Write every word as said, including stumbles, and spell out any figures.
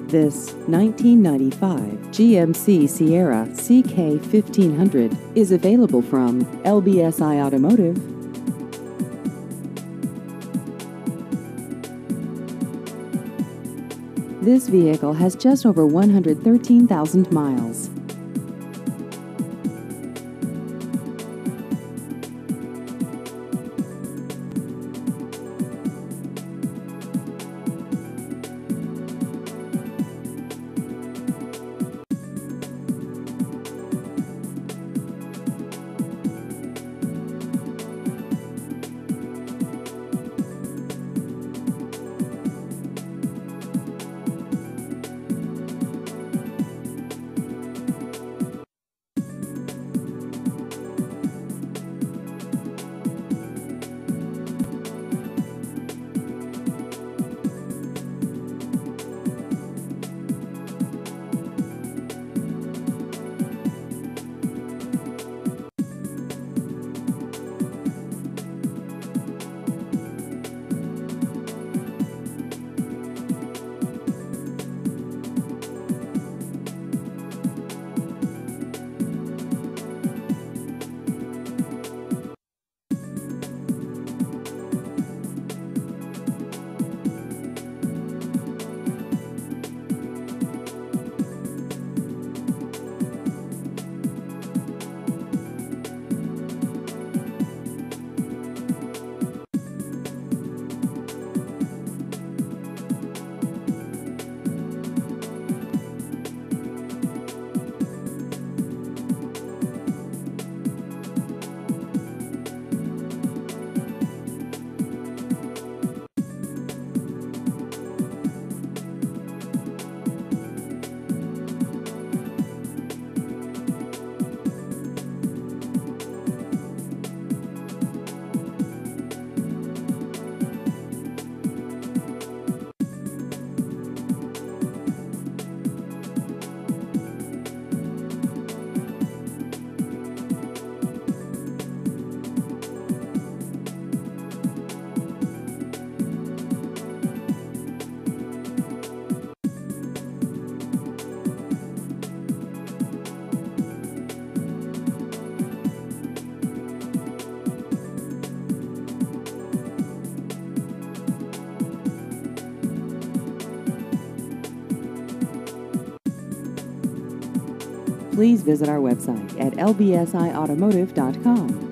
This nineteen ninety-five G M C Sierra C K fifteen hundred is available from L B S I Automotive. This vehicle has just over one hundred thirteen thousand miles. Please visit our website at L B S I automotive dot com.